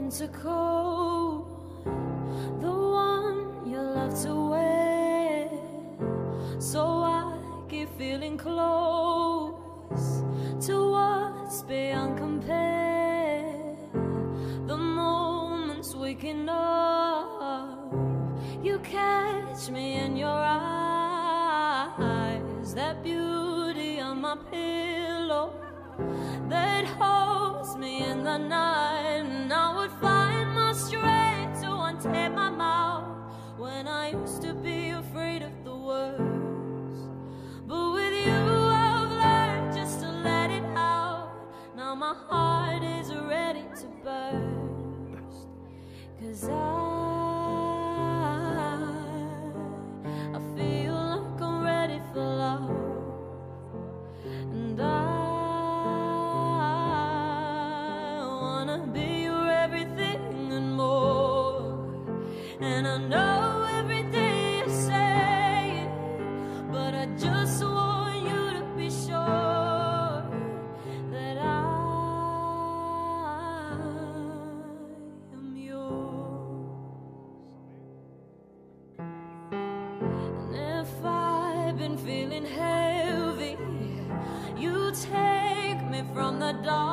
coat, the one you love to wear, so I keep feeling close to what's beyond compare. The moments waking up, you catch me in your eyes, that beauty on my pillow that holds me in the night. And I would find my strength to untape my mouth when I used to be afraid of the words. But with you I've learned just to let it out. Now my heart is ready to burst, 'cause I feel like I'm ready for love. And I wanna be your everything and more. And I know every day you say it, but I just want you to be sure that I am yours. And if I've been feeling heavy, you take me from the dark.